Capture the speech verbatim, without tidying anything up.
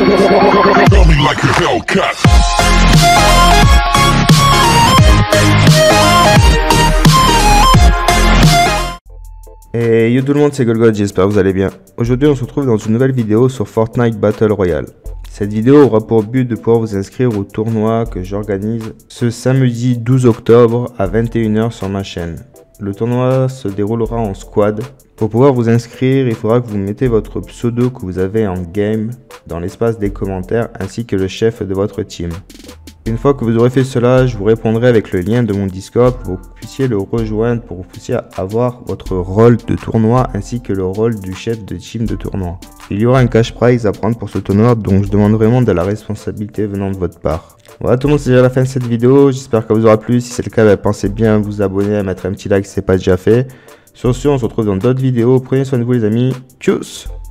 Tell me like a Hellcat. Et yo tout le monde, c'est Golgot, j'espère que vous allez bien. Aujourd'hui on se retrouve dans une nouvelle vidéo sur Fortnite Battle Royale. Cette vidéo aura pour but de pouvoir vous inscrire au tournoi que j'organise ce samedi douze octobre à vingt et une heures sur ma chaîne. Le tournoi se déroulera en squad. Pour pouvoir vous inscrire, il faudra que vous mettez votre pseudo que vous avez en game dans l'espace des commentaires ainsi que le chef de votre team. Une fois que vous aurez fait cela, je vous répondrai avec le lien de mon Discord pour que vous puissiez le rejoindre, pour que vous puissiez avoir votre rôle de tournoi ainsi que le rôle du chef de team de tournoi. Il y aura un cash prize à prendre pour ce tournoi, donc je demande vraiment de la responsabilité venant de votre part. Voilà tout le monde, c'est déjà la fin de cette vidéo, j'espère qu'elle vous aura plu. Si c'est le cas, bah, pensez bien à vous abonner, à mettre un petit like si ce n'est pas déjà fait. Sur ce, on se retrouve dans d'autres vidéos, prenez soin de vous les amis, tchuss!